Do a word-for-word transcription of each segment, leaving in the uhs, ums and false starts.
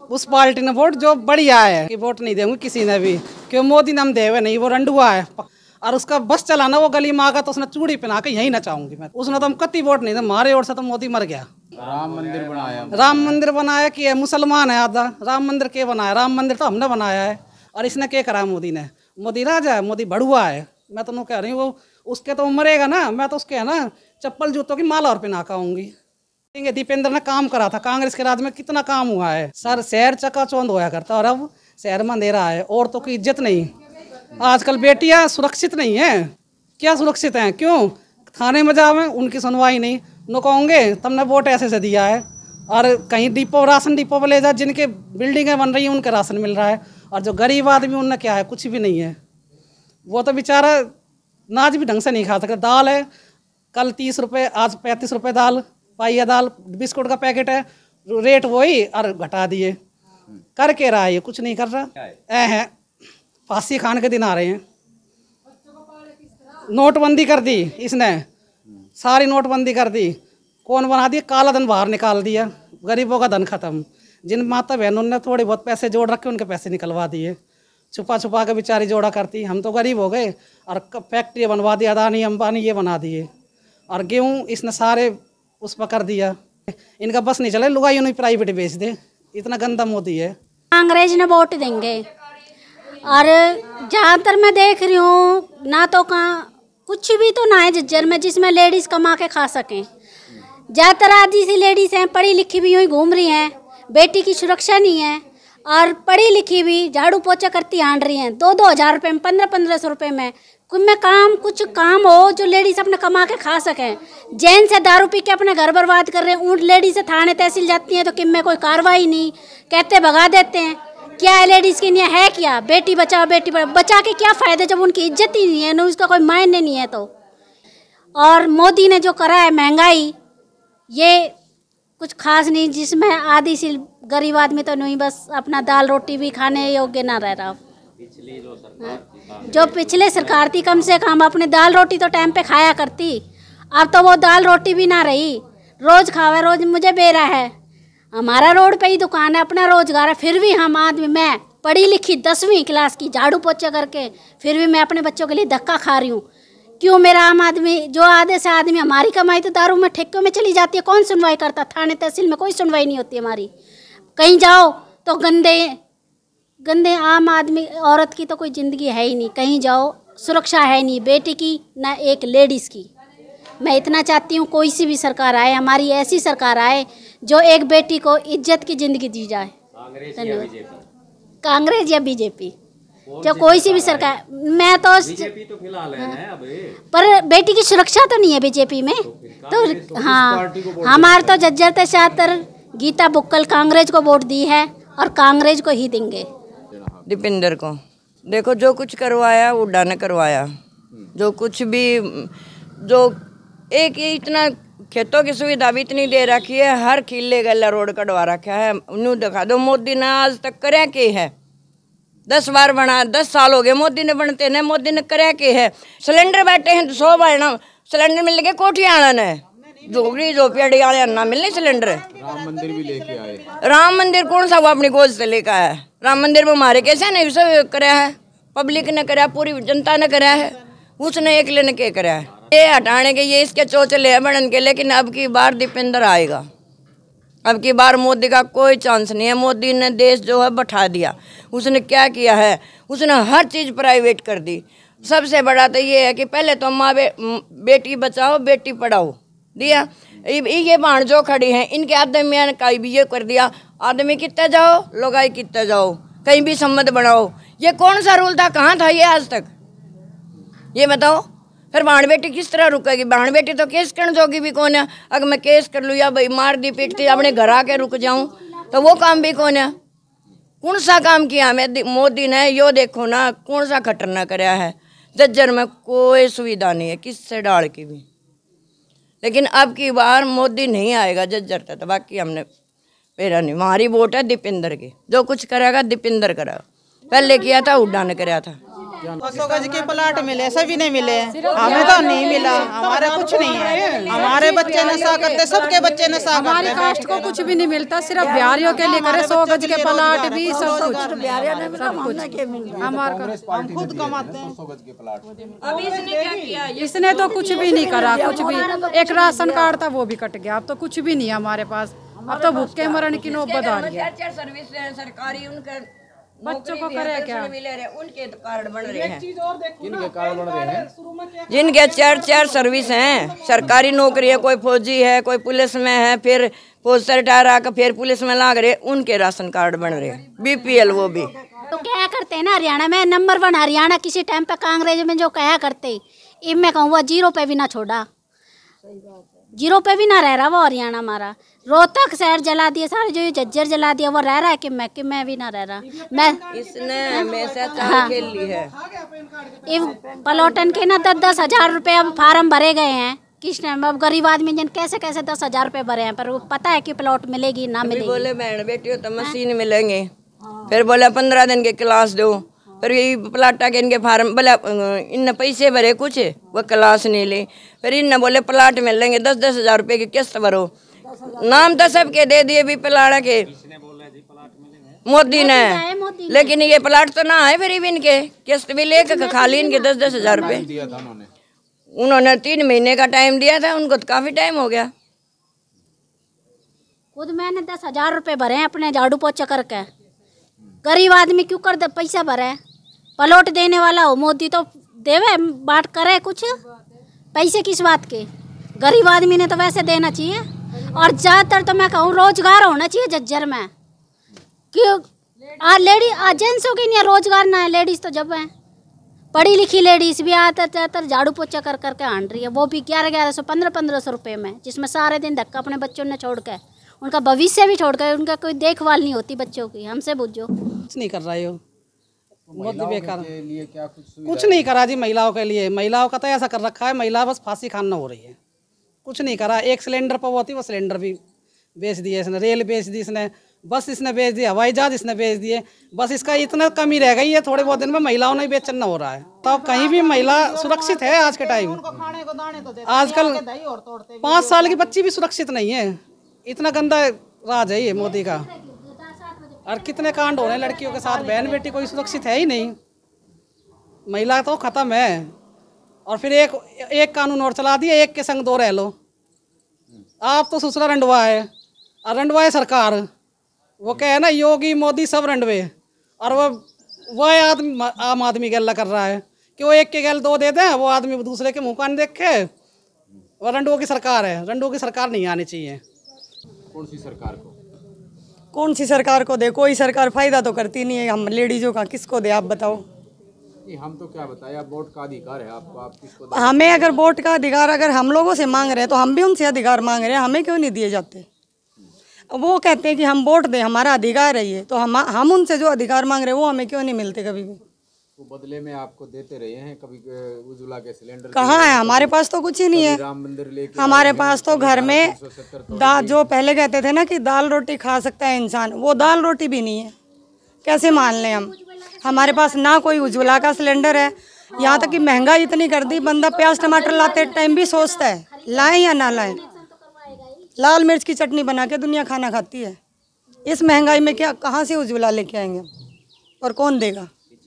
उस पार्टी ने वोट जो बढ़िया है कि वोट नहीं देंगे किसी ने भी, क्यों मोदी ने हम देवे नहीं, वो रंडुआ है और उसका बस चलाना वो गली में आगा तो उसने चूड़ी पहना के यही नचाऊंगी मैं, उसने तो हम कति वोट नहीं दे, हमारे ओर से तो मोदी मर गया। राम मंदिर बनाया, राम मंदिर बनाया कि मुसलमान है आधा, राम मंदिर के बनाया, राम मंदिर तो हमने बनाया है और इसने क्या करा मोदी ने, मोदी राजा है, मोदी बड़ुआ है। मैं तो कह रही हूँ वो उसके तो मरेगा ना, मैं तो उसके है ना चप्पल जूतों की माला और पहना के आऊंगी। दीपेंद्र ने काम करा था, कांग्रेस के राज में कितना काम हुआ है सर, शहर चकाचौंध होया करता और अब शहर में अंधेरा है, औरतों की इज्जत नहीं, आजकल बेटियां सुरक्षित नहीं है, क्या सुरक्षित हैं, क्यों थाने में जावे उनकी सुनवाई नहीं, नो कहोगे तुमने वोट ऐसे से दिया है, और कहीं डिपो राशन डिपो पर ले जा, जिनके बिल्डिंगें बन रही हैं उनका राशन मिल रहा है, और जो गरीब आदमी उनने क्या है, कुछ भी नहीं है, वो तो बेचारा नाज भी ढंग से नहीं खा सकता। दाल है कल तीस रुपये, आज पैंतीस रुपये दाल पाइया, दाल बिस्कुट का पैकेट है, रेट वही और घटा दिए, कर के रहा है ये, कुछ नहीं कर रहा ऐ है, फांसी खान के दिन आ रहे हैं। नोटबंदी कर दी इसने, सारी नोटबंदी कर दी, कौन बना दिया, काला धन बाहर निकाल दिया, गरीबों का धन खत्म, जिन माता बहनों ने थोड़े बहुत पैसे जोड़ रखे उनके पैसे निकलवा दिए, छुपा छुपा के बेचारी जोड़ा करती, हम तो गरीब हो गए और फैक्ट्री बनवा दी, अदानी अंबानी ये बना दिए, और गेहूँ इसने सारे उस पर कर दिया, इनका बस नहीं चले, लुगाई उन्हें प्राइवेट बेच दे, इतना गंदा मोदी है। कांग्रेस ने वोट देंगे, और ज़्यादातर मैं देख रही हूँ ना तो कहाँ कुछ भी तो ना है जज्जर में जिसमें लेडीज़ कमा के खा सकें, ज़्यादातर आधी सी लेडीज़ हैं पढ़ी लिखी भी यूँ ही घूम रही हैं, बेटी की सुरक्षा नहीं है, और पढ़ी लिखी भी झाड़ू पोछा करती आंड रही हैं, दो दो हज़ार रुपये में, पंद्रह पंद्रह सौ रुपये में, कुछ में काम कुछ काम हो जो लेडीज़ अपने कमा के खा सकें। जैन से दारू पी के अपने घर बर्बाद कर रहे हैं, ऊँट लेडीज़ से थाने तहसील जाती हैं तो किम में कोई कार्रवाई नहीं, कहते भगा देते हैं, क्या है लेडीज़ के लिए है क्या, बेटी बचाओ बेटी पढ़ाओ, बचा के क्या फ़ायदा जब उनकी इज्जत ही नहीं है ना, उसका कोई मायने नहीं है तो। और मोदी ने जो करा है महंगाई, ये कुछ खास नहीं, जिसमें आधी सी गरीब आदमी तो नहीं, बस अपना दाल रोटी भी खाने योग्य ना रह रहा। पिछली जो सरकार जो पिछले सरकार थी कम से कम अपने दाल रोटी तो टाइम पे खाया करती, अब तो वो दाल रोटी भी ना रही, रोज़ खावे रोज़ मुझे बेरा है, हमारा रोड पे ही दुकान है, अपना रोजगार है, फिर भी हम आदमी, मैं पढ़ी लिखी दसवीं क्लास की झाड़ू पोछा करके फिर भी मैं अपने बच्चों के लिए धक्का खा रही हूँ, क्यों मेरा आम आदमी जो आधे से आदमी हमारी कमाई तो दारू में ठेकों में चली जाती है, कौन सुनवाई करता, थाने तहसील में कोई सुनवाई नहीं होती हमारी, कहीं जाओ तो गंदे गंदे आम आदमी औरत की तो कोई ज़िंदगी है ही नहीं, कहीं जाओ सुरक्षा है नहीं, बेटी की ना एक लेडीज़ की। मैं इतना चाहती हूँ कोई सी भी सरकार आए, हमारी ऐसी सरकार आए जो एक बेटी को इज्जत की ज़िंदगी दी जाए। धन्यवाद। कांग्रेस या बीजेपी, जो कोई सी भी सरकार, मैं तो बीजेपी तो फिलहाल है ना अब, पर बेटी की सुरक्षा तो नहीं है बीजेपी में, तो, तो हाँ हमारे तो जज्जर तशातर गीता बुक्कल कांग्रेस को वोट दी है और कांग्रेस को ही देंगे। दीपेंद्र को देखो, जो कुछ करवाया उड्डा ने करवाया, जो कुछ भी, जो एक ही इतना खेतों की सुविधा भी इतनी दे रखी है, हर खिले गला रोड कटवा रखा है, उन्हें दिखा दो मोदी ने आज तक करे के है, दस बार बना, दस साल हो गए मोदी ने बनते ने, मोदी ने करे के है, सिलेंडर बैठे हैं तो सौ बार सिलेंडर मिल गए, कोठी आना ने जोगड़ी झोपड़ी वाले ना मिलने सिलेंडर। राम मंदिर भी लेके आए, राम मंदिर कौन सा वो अपनी गोद से लेकर आया, राम मंदिर में हमारे कैसे नहीं सब कराया है, पब्लिक ने कराया, पूरी जनता ने कराया है, उसने एक लेने के कराया है, ये हटाने के ये इसके चौचले है बनन के, लेकिन अब की बार दीपेंद्र आएगा, अब की बार मोदी का कोई चांस नहीं है। मोदी ने देश जो है बैठा दिया, उसने क्या किया है, उसने हर चीज़ प्राइवेट कर दी। सबसे बड़ा तो ये है कि पहले तो माँ बे, बेटी बचाओ बेटी पढ़ाओ दिया, ये बाण जो खड़ी हैं इनके आदमी ने कहीं भी ये कर दिया, आदमी कितने जाओ लोगाई कितने जाओ, कहीं भी सम्मत बनाओ, ये कौन सा रूल था, कहाँ था ये आज तक, ये बताओ। फिर बाण बेटी किस तरह रुकेगी, बाण बेटी तो केस करने जोगी भी कौन है, अगर मैं केस कर लूँ या भाई मार दी पीटती अपने घर आके रुक जाऊँ तो वो काम भी कौन है, कौन सा काम किया हमें मोदी ने, यो देखो ना कौन सा खतरना कराया है, जज्जर में कोई सुविधा नहीं है किससे डाल की भी, लेकिन अब की बार मोदी नहीं आएगा जज्जर तक, बाकी हमने मेरा नहीं, हमारी वोट है दीपेंद्र की, जो कुछ करेगा दीपेंद्र करेगा, पहले किया था हुड्डा ने कराया था। सौ गज के प्लाट मिले, सभी ने मिले, हमें तो नहीं मिला, हमारे कुछ नहीं है। हमारे बच्चे नशा करते, सबके बच्चे नशा करते। हमारी कास्ट को कुछ भी नहीं मिलता, सिर्फ बिहारियों के लिए करे सौ गज के प्लाट भी सब कुछ। हमारे हम खुद कमाते हैं सौ गज के प्लाट। अभी इसने क्या किया? इसने तो कुछ भी नहीं करा, कुछ भी। एक राशन कार्ड था वो भी कट गया, अब तो कुछ भी नहीं है हमारे पास। अब तो भूखे मरण की नौबत आ रही है। सर्विस है सरकारी, उनके बच्चों को करे क्या? मिले रहे, उनके तो कार्ड बन रहे हैं। किनके कार्ड बन रहे हैं? जिनके चार चार सर्विस हैं, सरकारी नौकरी है, कोई फौजी है, कोई पुलिस में है, फिर फौज से रिटायर आकर फिर पुलिस में लाग रहे, उनके राशन कार्ड बन रहे हैं, बीपीएल वो भी। तो क्या करते हैं ना, हरियाणा में नंबर वन हरियाणा किसी टाइम पे कांग्रेस में जो कहा करते, इब मैं कहूँ वो जीरो पे भी ना छोड़ा, जीरो पे भी ना रह रहा वो हरियाणा हमारा। रोहतक शहर जला दिए, सारे जो झज्जर जला दिया, वो रह रहा है कि मैं कि मैं भी ना रह रहा। मैं इसने हमेशा चाल खेल ली है। इब पलौटन के ना दस दस हजार रुपये अब फार्म भरे गए हैं किस टाइम। अब गरीब आदमी जिन कैसे कैसे दस हजार रुपये भरे हैं, पर वो पता है कि प्लॉट मिलेगी ना मिलेगी। बोले बहन बेटियों तो मशीन मिलेंगे, फिर बोले पंद्रह दिन के क्लास दो, फिर यही प्लाटा के इनके फार्म बोले इन पैसे भरे कुछ वो क्लास नहीं ली, फिर इन बोले प्लाट मिलेंगे दस दस हजार रुपये की किस्त भरो। नाम तो सबके दे दिए भी प्लाट के मोदी ने, लेकिन ये प्लाट तो ना है, फिर इनके किस्त भी लेकर खाली इनके दस दस हजार रुपये दिया था उन्होंने। उन्होंने तीन महीने का टाइम दिया था, उनको तो काफी टाइम हो गया। खुद मैंने दस हजार रुपये भरे हैं अपने झाड़ू पोछा करके। गरीब आदमी क्यों कर दे पैसा भरे? पलौट देने वाला हो मोदी तो देवे बात करे कुछ, पैसे किस बात के? गरीब आदमी ने तो वैसे देना चाहिए। और ज़्यादातर तो मैं कहूँ रोजगार होना चाहिए झज्जर में, क्यों आ लेडी आ जेंट्सों की नहीं रोजगार ना है। लेडीज़ तो जब है पढ़ी लिखी लेडीज़ भी आता ज़्यादातर झाड़ू पोछा कर करके आन रही है, वो भी ग्यारह ग्यारह सौ पंद्रह पंद्रह सौ रुपये में, जिसमें सारे दिन धक्का अपने बच्चों ने छोड़ के, उनका भविष्य भी छोड़ कर, उनका कोई देखभाल नहीं होती बच्चों की। हमसे पूछो, कुछ नहीं कर रही हो, बहुत बेकार। के लिए क्या कुछ कुछ नहीं करा जी महिलाओं के लिए। महिलाओं का तो ऐसा कर रखा है, महिला बस फांसी खाना हो रही है, कुछ नहीं करा। एक सिलेंडर पर वो थी, वो सिलेंडर भी बेच दिए इसने, रेल बेच दी इसने, बस इसने बेच दिए, हवाई जहाज इसने बेच दिए। बस इसका इतना कमी रह गई है, थोड़े बहुत दिन में महिलाओं ने बेचना हो रहा है। तो कहीं भी महिला सुरक्षित है आज के टाइम। आजकल पाँच साल की बच्ची भी सुरक्षित नहीं है, इतना गंदा राज है ये मोदी का। और कितने कांड हो रहे हैं लड़कियों के साथ, बहन बेटी कोई सुरक्षित है ही नहीं, महिला तो खत्म है। और फिर एक एक कानून और चला दिया, एक के संग दो रह लो। आप तो ससुरा रंडवा है और रंडवा है सरकार, वो क्या है ना, योगी मोदी सब रंडवे, और वो वह आदमी आम आदमी गल्ला कर रहा है कि वो एक के गल दो दे दें, वो आदमी दूसरे के मुँह कान देखे। वो रंडुओं की सरकार है, रंडुओं की सरकार नहीं आनी चाहिए। कौन सी सरकार को? कौन सी सरकार को दे? कोई सरकार फायदा तो करती नहीं है हम लेडीजों का, किसको दे आप बताओ? नहीं, हम तो क्या बताएं, आप वोट का अधिकार है आपको, आप किसको दे? हमें अगर वोट का अधिकार अगर हम लोगों से मांग रहे हैं तो हम भी उनसे अधिकार मांग रहे हैं, हमें क्यों नहीं दिए जाते? वो कहते हैं कि हम वोट दें, हमारा अधिकार है ये, तो हम हम उनसे जो अधिकार मांग रहे हैं वो हमें क्यों नहीं मिलते कभी भी? वो बदले में आपको देते रहे हैं, कभी उज्ज्वला के सिलेंडर कहाँ है? हमारे पास तो कुछ ही नहीं है। राम मंदिर लेके हमारे पास तो घर में दाल, जो पहले कहते थे ना कि दाल रोटी खा सकता है इंसान, वो दाल रोटी भी नहीं है। कैसे मान लें हम? हमारे पास ना कोई उज्ज्वला का सिलेंडर है, यहाँ तक कि महंगाई इतनी कर दी, बंदा प्याज टमाटर लाते टाइम भी सोचता है लाएं या ना लाएं। लाल मिर्च की चटनी बना के दुनिया खाना खाती है। इस महंगाई में क्या कहाँ से उज्ज्वला लेके आएंगे और कौन देगा?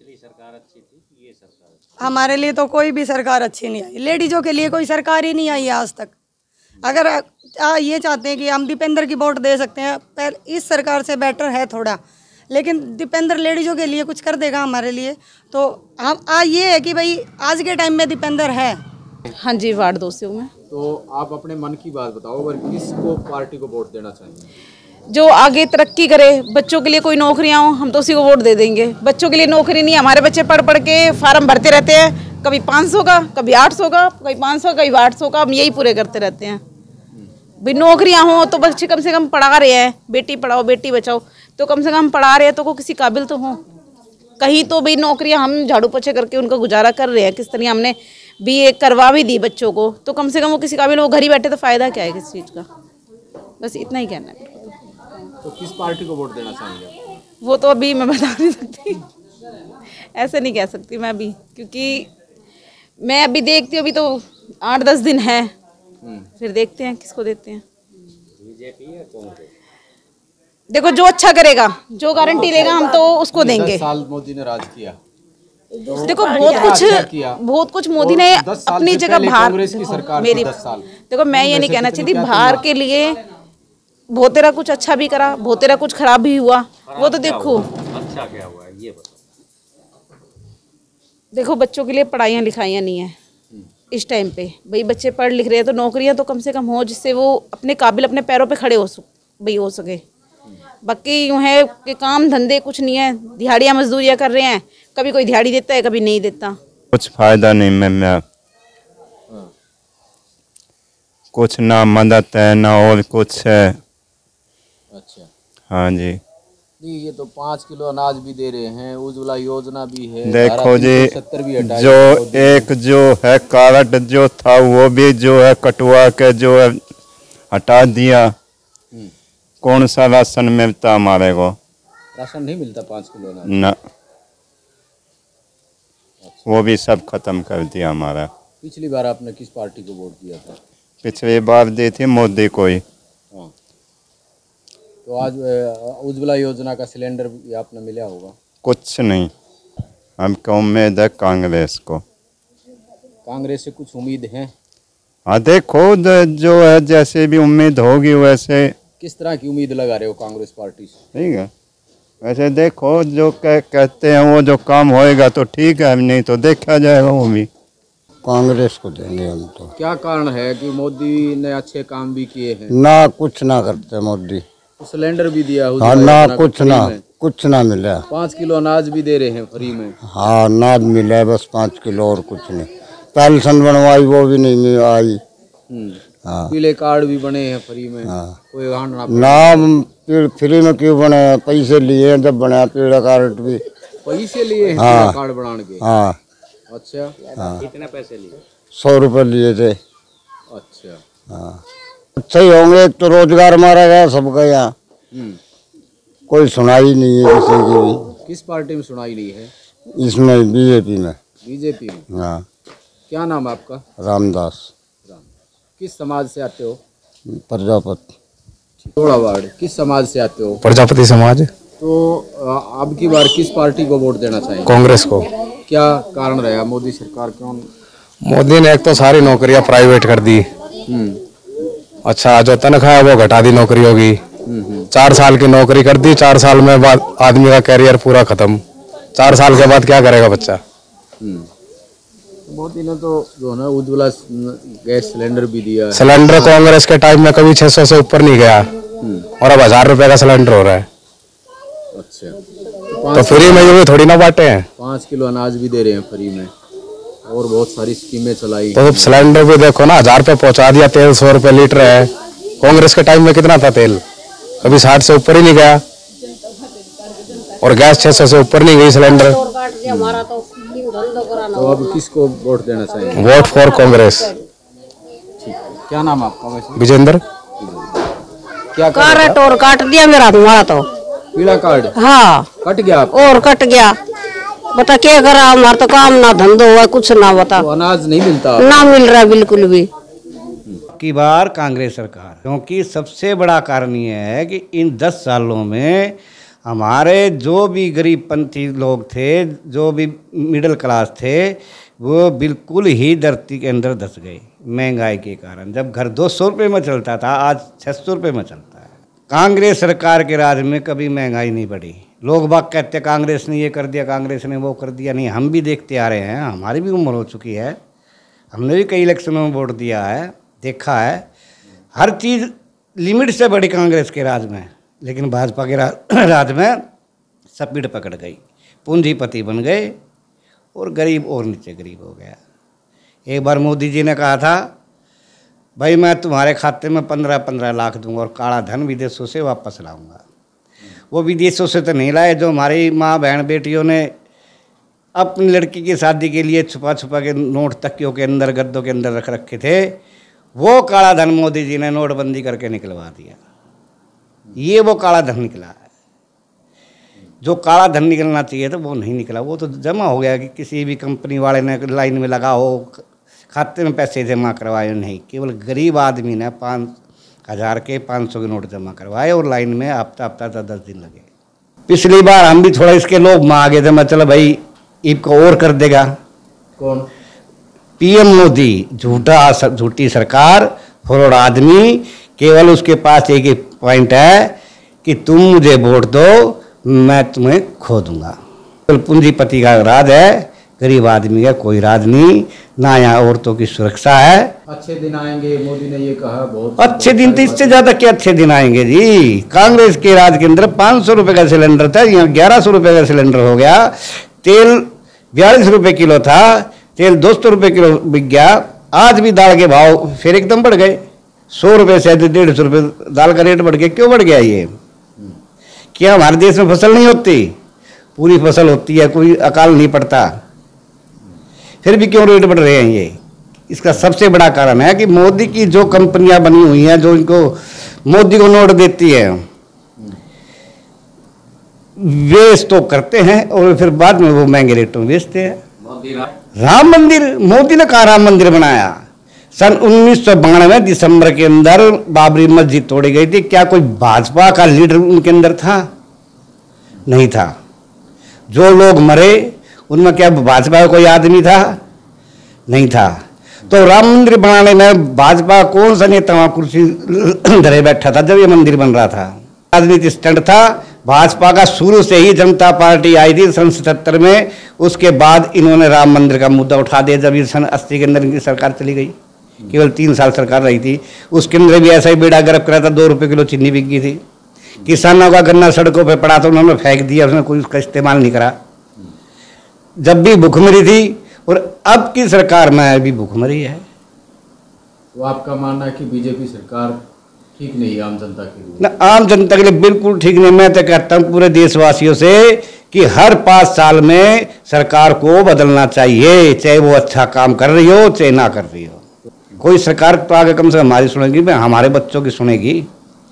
हमारे लिए तो कोई भी सरकार अच्छी नहीं आई, लेडीजों के लिए कोई सरकार ही नहीं आई आज तक। अगर आ, ये चाहते हैं कि हम दीपेंद्र की वोट दे सकते हैं, पहले इस सरकार से बेटर है थोड़ा, लेकिन दीपेंद्र लेडीजों के लिए कुछ कर देगा हमारे लिए, तो हम आ ये है कि भाई आज के टाइम में दीपेंद्र है। हाँ जी, वार्ड दो से हूँ मैं। तो आप अपने मन की बात बताओ, अगर किसको पार्टी को वोट देना चाहिए? जो आगे तरक्की करे, बच्चों के लिए कोई नौकरियाँ हो, हम तो उसी को वोट दे देंगे। बच्चों के लिए नौकरी नहीं, हमारे बच्चे पढ़ पढ़ के फार्म भरते रहते हैं, कभी पाँच सौ का, कभी आठ सौ का, कभी पाँच सौ, कभी आठ सौ का, हम यही पूरे करते रहते हैं। भाई नौकरियाँ हो तो बच्चे कम से कम पढ़ा रहे हैं, बेटी पढ़ाओ बेटी बचाओ, तो कम से कम पढ़ा रहे हैं तो को किसी काबिल तो हो कहीं, तो भाई नौकरियाँ हम झाड़ू पोछे करके उनका गुजारा कर रहे हैं। किस तरह हमने बी ए करवा भी दी बच्चों को, तो कम से कम वो किसी काबिल, वो घर ही बैठे तो फ़ायदा क्या है किस चीज़ का? बस इतना ही कहना है। तो किस पार्टी को वोट देना चाहेंगे? वो तो अभी मैं बता नहीं सकती, ऐसे नहीं कह सकती मैं अभी, क्योंकि मैं अभी देखती हूँ, अभी तो आठ दस दिन है, फिर देखते हैं किसको देते हैं। देखो जो अच्छा करेगा, जो गारंटी लेगा हम तो उसको देंगे। दस साल मोदी ने राज किया, तो देखो बहुत कुछ बहुत कुछ मोदी ने अपनी जगह बाहर, कांग्रेस की सरकार मेरी दस साल देखो मैं ये नहीं कहना चाहती बाहर के लिए बहुत तेरा कुछ अच्छा भी करा, बहुत तेरा कुछ खराब भी हुआ, वो तो देखो अच्छा क्या हुआ है ये बताओ। देखो बच्चों के लिए पढ़ाइयाँ लिखाइयाँ नहीं है इस टाइम पे, भाई बच्चे पढ़ लिख रहे हैं तो नौकरियाँ तो कम से कम हो जिससे वो अपने काबिल अपने पैरों पे खड़े हो भाई हो सके। बाकी यूँ है कि काम धंधे कुछ नहीं है, दिहाड़ियाँ मजदूरियाँ कर रहे हैं, कभी कोई दिहाड़ी देता है कभी नहीं देता, कुछ फायदा नहीं मैं, मैं कुछ ना मदद है ना और कुछ है। अच्छा हाँ जी, नहीं ये तो पाँच किलो अनाज भी दे रहे हैं, उज्ज्वला योजना भी है, देखो जी भी हटाई, जो एक जो है कार्ड जो था वो भी जो है कटवा के जो है हटा दिया। कौन सा राशन मिलता हमारे को? राशन नहीं मिलता पाँच किलो अनाज ना, वो भी सब खत्म कर दिया हमारा। पिछली बार आपने किस पार्टी को वोट दिया था? पिछली बार दी थी मोदी को ही। हाँ। तो आज उज्ज्वला योजना का सिलेंडर भी आपने मिला होगा? कुछ नहीं, हमको उम्मीद है कांग्रेस को। कांग्रेस से कुछ उम्मीद है? हाँ देखो जो है जैसे भी उम्मीद होगी वैसे। किस तरह की उम्मीद लगा रहे हो कांग्रेस पार्टी से? ठीक है, वैसे देखो जो कह, कहते हैं वो जो काम होएगा तो ठीक है, नहीं तो देखा जाएगा। वो भी कांग्रेस को देंगे हम तो। क्या कारण है कि मोदी ने अच्छे काम भी किए हैं? ना कुछ ना करते मोदी, तो सिलेंडर भी दिया हाँ, ना कुछ ना कुछ ना मिला। पाँच किलो अनाज भी दे रहे हैं फ्री में। हाँ अनाज मिला है बस पाँच किलो और कुछ नहीं। पेंशन बनवाई वो भी नहीं आई। हाँ पीले कार्ड भी बने हैं फ्री में। हाँ कोई ना फ्री में क्यों बने? पैसे लिए जब बना पीला कार्ड भी पैसे लिए हैं। हाँ कार्ड बनाने के। हाँ अच्छा हाँ कितने पैसे लिए? सौ रुपए लिए थे। अच्छा हाँ अच्छा ही होंगे, एक तो रोजगार मारा गया सबका यहाँ, कोई सुनाई नहीं है किसी की भी। किस पार्टी में सुनाई नहीं है? इसमें बीजेपी में। बीजेपी में? हाँ। क्या नाम है आपका? रामदास। किस समाज से आते हो? प्रजापति। थोड़ा वार्ड किस समाज से आते हो? प्रजापति समाज। तो अब की बार किस पार्टी को वोट देना चाहिए? कांग्रेस को। क्या कारण रहा? मोदी सरकार क्यों? मोदी ने एक तो सारी नौकरियां प्राइवेट कर दी। अच्छा जो तनख्वाह है वो घटा दी नौकरियों की। चार साल की नौकरी कर दी, चार साल में बाद आदमी का कैरियर पूरा खत्म। चार साल के बाद क्या करेगा बच्चा? मोदी ने तो जो है उज्ज्वला गैस सिलेंडर भी दिया है। सिलेंडर कांग्रेस के टाइम में कभी छह सौ से ऊपर नहीं गया और अब हजार रुपए का सिलेंडर हो रहा है। अच्छा तो फ्री में ये भी थोड़ी ना बांटे हैं। पाँच किलो अनाज भी दे रहे हैं फ्री में और बहुत सारी स्कीमें चलाई। तो सिलेंडर भी देखो ना, हजार रुपए पहुंचा दिया, तेल सौ रुपए लीटर है। कांग्रेस के टाइम में कितना था तेल? कभी साठ से ऊपर ही नहीं गया और गैस छह सौ से ऊपर नहीं गई सिलेंडर। तो अब किसको वोट देना चाहिए? Vote for Congress. क्या नाम आपका वैसे? विजेंद्र। क्या कार्ड और काट दिया मेरा तुम्हारा तो पीला कार्ड। हाँ कट गया और कट गया। बता क्या करा, हमारा तो काम ना धंधो हुआ कुछ ना। बता तो अनाज नहीं मिलता? ना मिल रहा बिल्कुल भी। की बार कांग्रेस सरकार, क्योंकि सबसे बड़ा कारण ये है कि इन दस सालों में हमारे जो भी गरीबपंथी लोग थे, जो भी मिडिल क्लास थे, वो बिल्कुल ही धरती के अंदर धंस गए महंगाई के कारण। जब घर दो सौ रुपये में चलता था आज छः सौ रुपये में चलता है। कांग्रेस सरकार के राज में कभी महंगाई नहीं बढ़ी। लोग बाग कहते कांग्रेस ने ये कर दिया, कांग्रेस ने वो कर दिया। नहीं, हम भी देखते आ रहे हैं, हमारी भी उम्र हो चुकी है, हमने भी कई इलेक्शनों में वोट दिया है, देखा है। हर चीज़ लिमिट से बढ़ी कांग्रेस के राज में, लेकिन भाजपा के राज में स्पीड पकड़ गई, पूंजीपति बन गए और गरीब और नीचे गरीब हो गया। एक बार मोदी जी ने कहा था भाई मैं तुम्हारे खाते में पंद्रह पंद्रह लाख दूंगा और काला धन विदेशों से वापस लाऊंगा। वो विदेशों से तो नहीं लाए, जो हमारी माँ बहन बेटियों ने अपनी लड़की की शादी के लिए छुपा छुपा के नोट तकियों के अंदर गद्दों के अंदर रख रखे थे, वो काला धन मोदी जी ने नोटबंदी करके निकलवा दिया। ये वो काला धन निकला है। जो काला धन निकलना चाहिए था वो नहीं निकला। वो तो जमा हो गया कि किसी भी कंपनी वाले ने लाइन में लगा हो, खाते में पैसे जमा करवाए, नहीं, केवल गरीब आदमी ने पाँच हज़ार के पाँच सौ के नोट जमा करवाए और लाइन में हफ्ता हफ्ता दस दस दिन लगे। पिछली बार हम भी थोड़ा इसके लोग में आ गए थे, मैं चलो भाई ईब को और कर देगा। कौन? पीएम मोदी, झूठा झूठी सरकार, फरोड़ आदमी। केवल उसके पास एक ही पॉइंट है कि तुम मुझे वोट दो, मैं तुम्हें खो दूंगा। केवल पूंजीपति का राज है, गरीब आदमी का कोई राज नहीं। ना यहाँ औरतों की सुरक्षा है। अच्छे दिन आएंगे, मोदी ने ये कहा। बहुत अच्छे दिन तो इससे ज्यादा क्या अच्छे दिन आएंगे जी। कांग्रेस के राज के अंदर पाँच सौ रुपये का सिलेंडर था, यहाँ ग्यारह सौ रुपये का सिलेंडर हो गया। तेल बयालीस रुपये किलो था, तेल दो सौ रुपये किलो बिक गया। आज भी दाल के भाव फिर एकदम बढ़ गए, सौ रुपये से डेढ़ सौ रुपये दाल का रेट बढ़ गया। क्यों बढ़ गया ये? क्या हमारे देश में फसल नहीं होती? पूरी फसल होती है, कोई अकाल नहीं पड़ता, फिर भी क्यों रेट बढ़ रहे हैं ये? इसका सबसे बड़ा कारण है कि मोदी की जो कंपनियां बनी हुई हैं, जो इनको मोदी को नोट देती है, वे स्टॉक करते हैं और फिर बाद में वो महंगे रेटों में बेचते हैं। राम मंदिर, मोदी ने कहा राम मंदिर बनाया। सन उन्नीस सौ बानवे दिसंबर के अंदर बाबरी मस्जिद तोड़ी गई थी। क्या कोई भाजपा का लीडर उनके अंदर था? नहीं था। जो लोग मरे उनमें क्या भाजपा का कोई आदमी था? नहीं था। तो राम मंदिर बनाने में भाजपा कौन सा नेता वहां कुर्सी धरे बैठा था जब ये मंदिर बन रहा था? राजनीति स्टंट था भाजपा का। शुरू से ही जनता पार्टी आई थी सन सतहत्तर में, उसके बाद इन्होंने राम मंदिर का मुद्दा उठा दिया जब ये सन अस्सी के अंदर इनकी सरकार चली गई। केवल तीन साल सरकार रही थी, उसके अंदर भी ऐसा ही बेड़ा गर्क करा था। दो रुपये किलो चीनी बिक गई थी, किसानों का गन्ना सड़कों पे पड़ा था, उन्होंने फेंक दिया, उसने कोई उसका इस्तेमाल नहीं करा। जब भी भूखमरी थी और अब की सरकार में भी भूखमरी है। तो आपका मानना है कि बीजेपी सरकार ठीक नहीं है आम जनता के लिए? ना, आम जनता के लिए बिल्कुल ठीक नहीं। मैं तो कहता हूँ पूरे देशवासियों से कि हर पाँच साल में सरकार को बदलना चाहिए, चाहे वो अच्छा काम कर रही हो चाहे ना कर रही हो। कोई सरकार तो आगे कम से कम हमारी सुनेगी, मैं हमारे बच्चों की सुनेगी।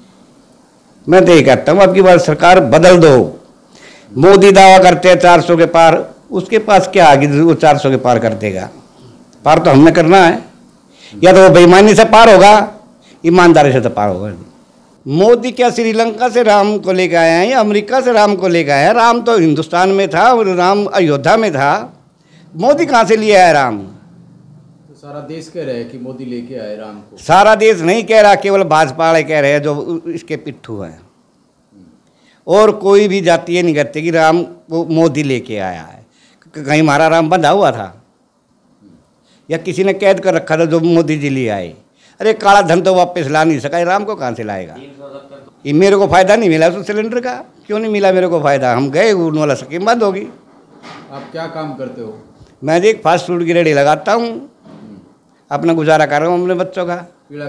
मैं तो ये कहता हूँ आपकी बात सरकार बदल दो। मोदी दावा करते हैं चार सौ के पार, उसके पास क्या आगे वो चार सौ के पार कर देगा? पार तो हमने करना है, या तो वो बेईमानी से पार होगा, ईमानदारी से तो पार होगा। मोदी क्या श्रीलंका से राम को लेकर आए हैं या अमेरिका से राम को लेकर आए हैं? राम तो हिंदुस्तान में था और राम अयोध्या में था। मोदी कहाँ से लिया है राम? तो सारा देश कह रहे हैं कि मोदी लेके आए राम को। सारा देश नहीं कह रहा, केवल भाजपा वाले कह रहे हैं जो इसके पिट्ठू हैं। और कोई भी जाति ये नहीं कहते कि राम को मोदी लेके आया है। कहीं हमारा राम बंधा हुआ था या किसी ने कैद कर रखा था जो मोदी जी ले आए? अरे काला धन तो वापस ला नहीं सका, राम को कहाँ से लाएगा? ये मेरे को फायदा नहीं मिला उस सिलेंडर का। क्यों नहीं मिला मेरे को फायदा? हम गए, उन वाला स्कीम बंद होगी। आप क्या काम करते हो? मैं एक फास्ट फूड की रेडी लगाता हूँ, अपना गुजारा कर रहा हूँ अपने बच्चों का।